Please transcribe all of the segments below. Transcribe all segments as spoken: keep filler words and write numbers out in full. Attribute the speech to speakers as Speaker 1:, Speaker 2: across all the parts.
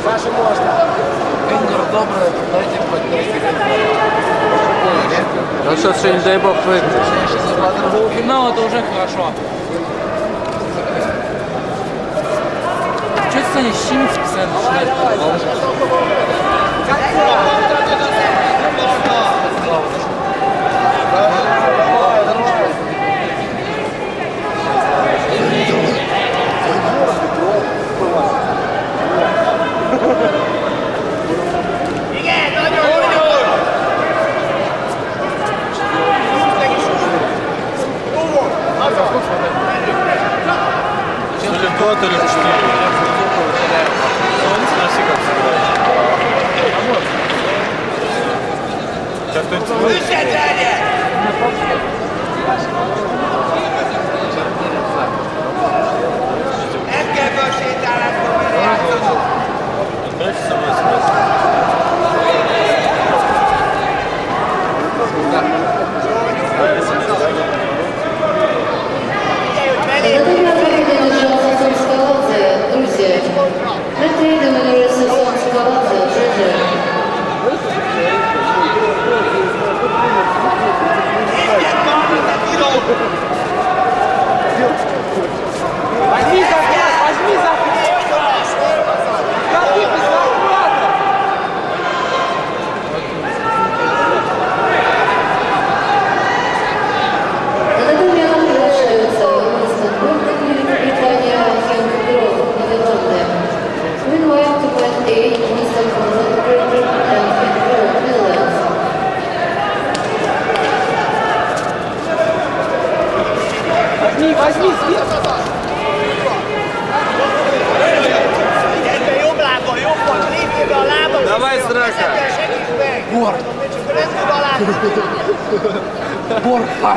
Speaker 1: Саша, можно.
Speaker 2: Энгер добрый, дайте поднять.
Speaker 3: Ну что, что, не дай бог выиграть.
Speaker 2: Полуфинал это уже хорошо. Что ты, Саня, щемить постоянно начинает?
Speaker 3: Кто-то или что?
Speaker 1: Возьми захват, возьми захват! Гони без захвата!
Speaker 4: На такой момент приглашаются Стокгольм, Великобритания, Хенк Гров, Нидерланды. We invite to point eight, Mister Conrad, Great Britain, and Hенk Grov, Netherlands.
Speaker 1: Возьми, возьми, сверху!
Speaker 3: Давай, Страха!
Speaker 2: Бор! Бор, хай!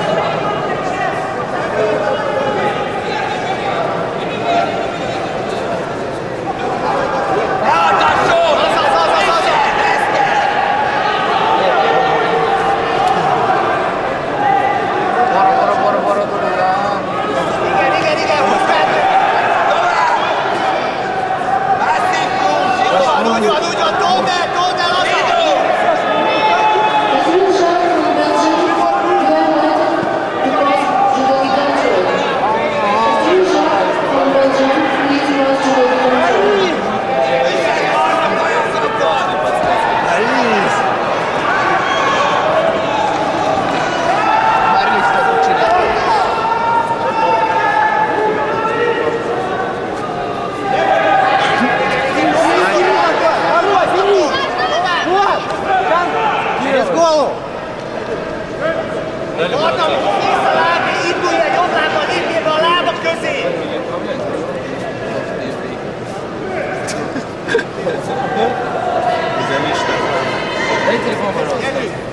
Speaker 2: Дай телефон, пожалуйста.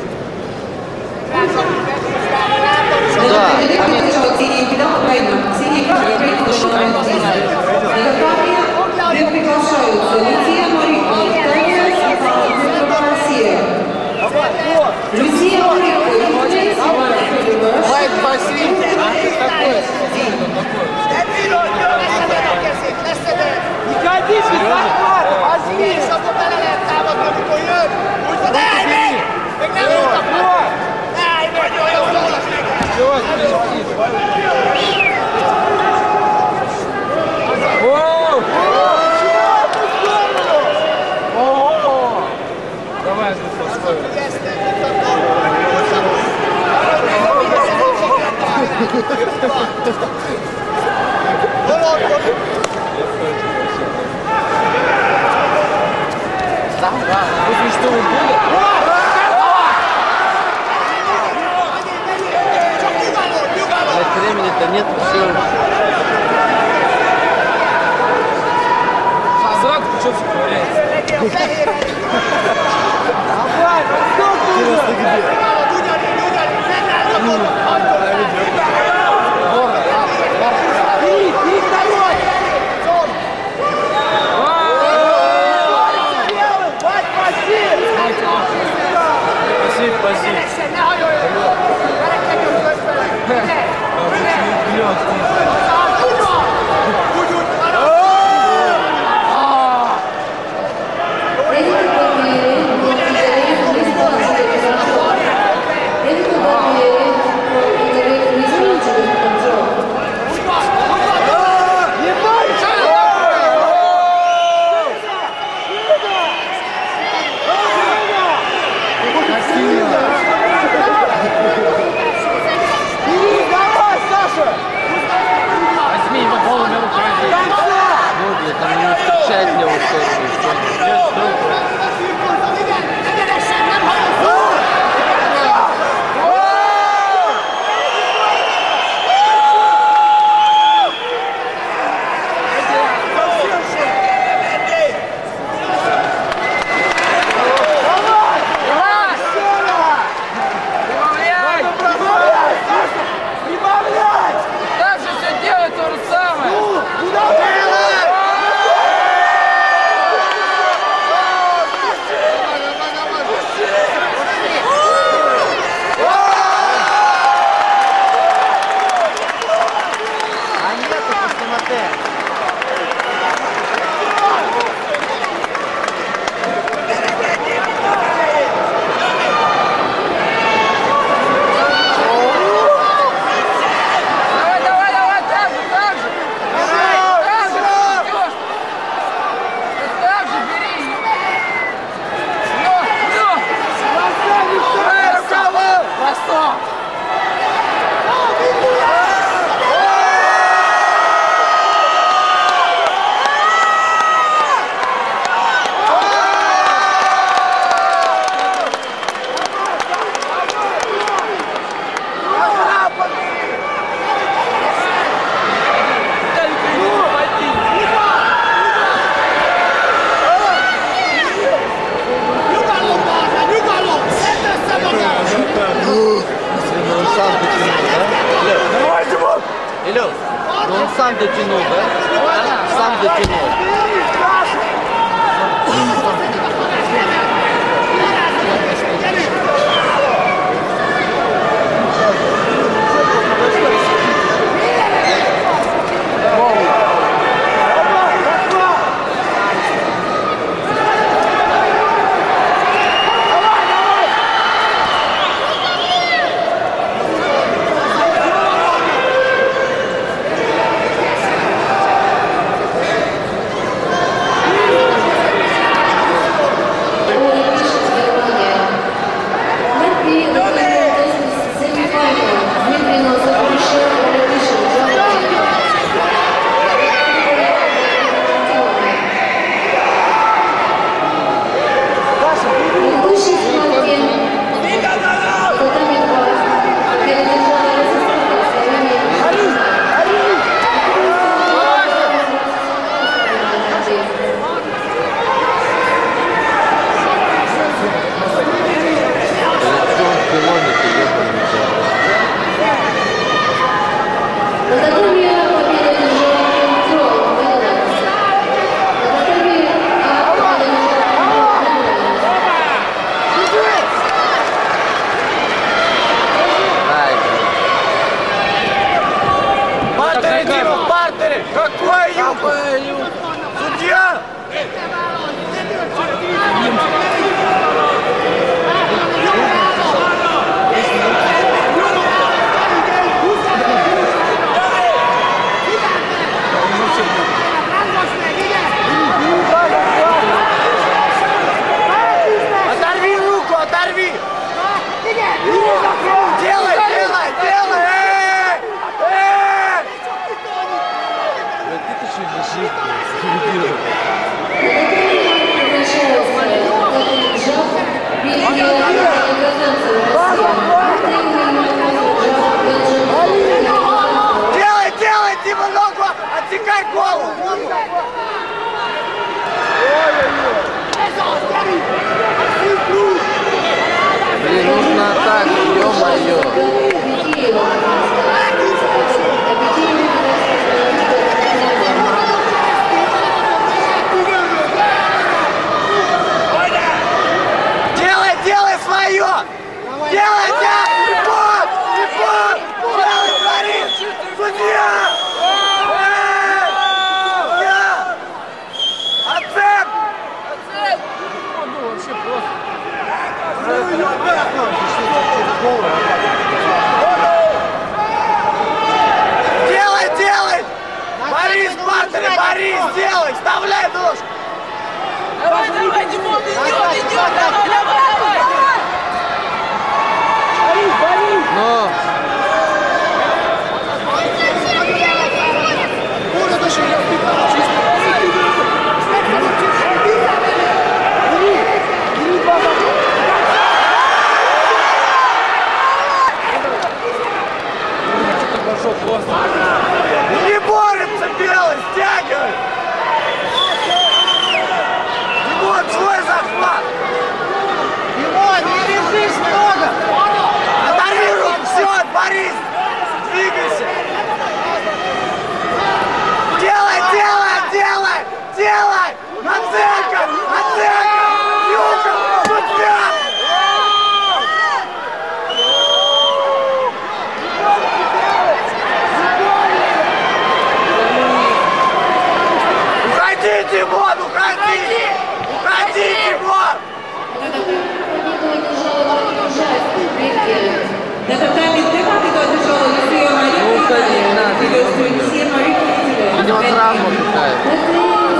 Speaker 1: Лайк, спасибо. Не ходи без захвата, возьми.
Speaker 2: Давай, Если что, он будет.
Speaker 3: Времени-то нет, все.
Speaker 2: Сразу что все ковыряется.
Speaker 1: Давай, восток нужно. Бери, бери второй. Бать, спаси.
Speaker 3: сам дотянул. Блин, нужно так, ё-моё.
Speaker 1: Делай, делай свое! Делай, делай! Липон! Липон! Делай, твори! Судья! Судья! Отцеп! Отцеп!
Speaker 2: Ну, вообще просто.
Speaker 1: Делай, делай! Борис, Бартере, Борис, делай! Вставляй нож!
Speaker 5: Давай, давай, Димон, идет, идет, давай, давай, давай!
Speaker 1: Борис, Борис!
Speaker 3: Но.
Speaker 2: Пошел просто.
Speaker 1: Не борется белый, стягивай! Димон, свой захват! Димон, не лежишь много! Оторви руку, все, Борис! Двигайся! Делай, делай, делай! Делай! Оценка! Оценка! Юка! Судья! Уходи, Димон, уходи! Уходи, Димон!
Speaker 5: На татами ты подошел, если ее Мария
Speaker 3: Ну, уходи, не надо.
Speaker 5: все Мария
Speaker 3: У него травма какая-то.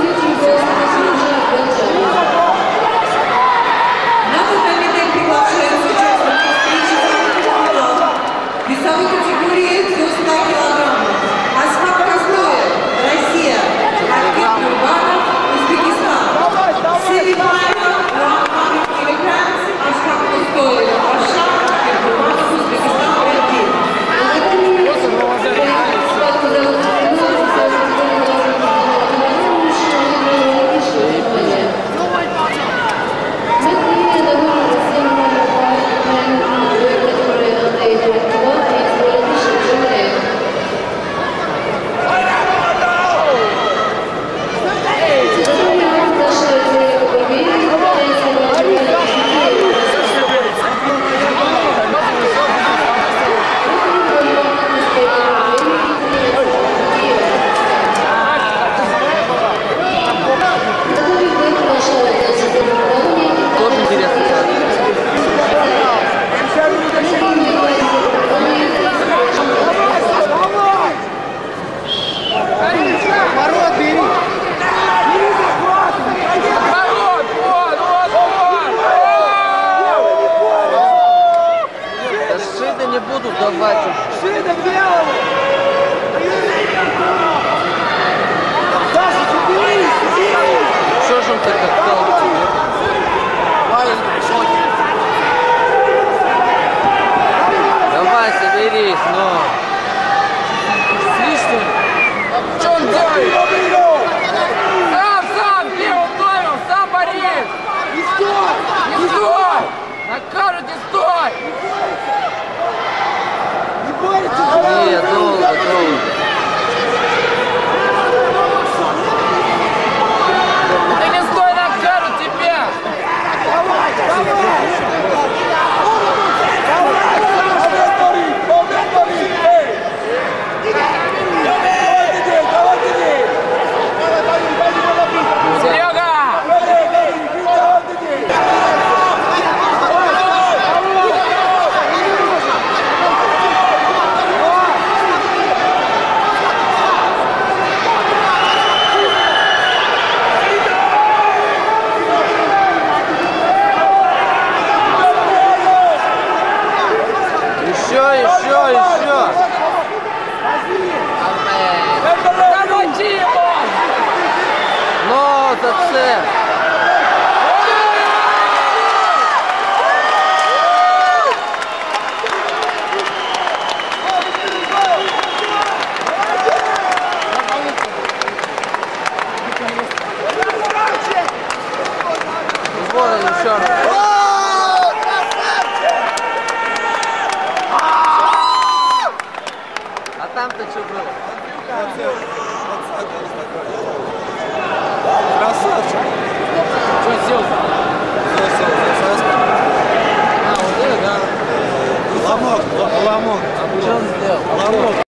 Speaker 5: На татами ты приглашается участники встречи весовой категории до ста килограммов. Асхаб Козлоев, Россия. Аркет Нурбанов, Узбекистан. Семифинал, Раман Килограмм, Асхаб Козлоев, Варшава, Аркет Нурбанов, Узбекистан, Россия.
Speaker 2: Просто в Рамазане.
Speaker 1: Красавчик.
Speaker 2: Что сделал?
Speaker 1: Все, все, все,
Speaker 3: А, вот это, да.
Speaker 1: Ломок, ломок.
Speaker 3: Что он сделал?
Speaker 1: Ломок.